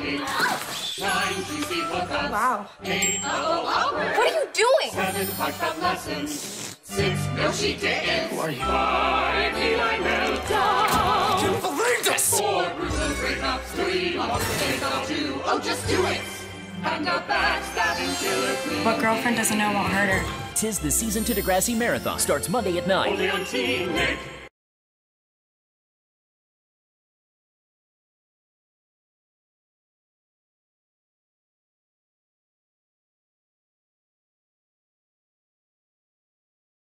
8. 9 juicy push-ups. Wow. 8 What are you doing? 7 heartfelt lessons. 6 no she didn't. Who are you? 5 Eli meltdown. You believe this? 4 gruesome breakups. 3 almost finished on 2. Oh, just do it. And a backstabbing killer queen. What girlfriend doesn't know won't hurt her? Tis the Season to Degrassi Marathon. Starts Monday at 9. Only on Teen Nick.